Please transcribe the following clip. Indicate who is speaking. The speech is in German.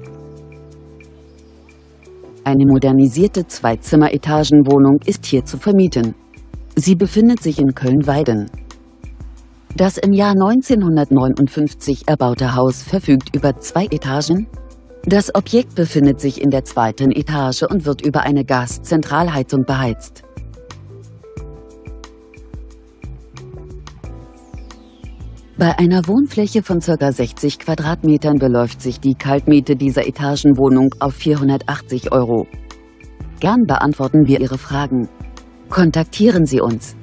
Speaker 1: Eine modernisierte Zwei-Zimmer-Etagenwohnung ist hier zu vermieten. Sie befindet sich in Köln-Weiden. Das im Jahr 1959 erbaute Haus verfügt über 2 Etagen. Das Objekt befindet sich in der 2. Etage und wird über eine Gaszentralheizung beheizt. Bei einer Wohnfläche von ca. 60 Quadratmetern beläuft sich die Kaltmiete dieser Etagenwohnung auf 480 €. Gern beantworten wir Ihre Fragen. Kontaktieren Sie uns.